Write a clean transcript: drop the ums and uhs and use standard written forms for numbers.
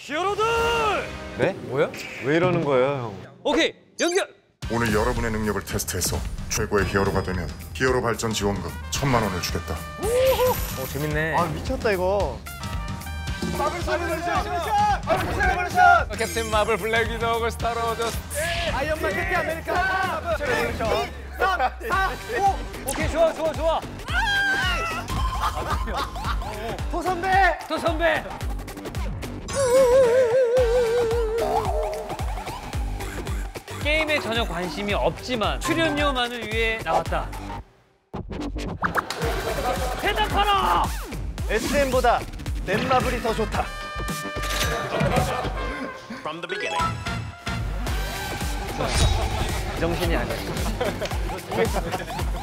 히어로들! 네? 뭐야? 왜 이러는 거예요, 형? 오케이, 연결! 오늘 여러분의 능력을 테스트해서 최고의 히어로가 되면 히어로 발전 지원금 1,000만 원을 주겠다. 재밌네. 아, 미쳤다, 이거. 캡틴 마블, 블랙 위도우, 스타로드, 아이언맨, 캡틴 아메리카, 레볼루션. 3, 4, 5. 오케이, 좋아. 토 선배. 게임에 전혀 관심이 없지만 출연료만을 위해 나왔다. 대답하라! SM보다 넷마블이 더 좋다. 정신이 아니야.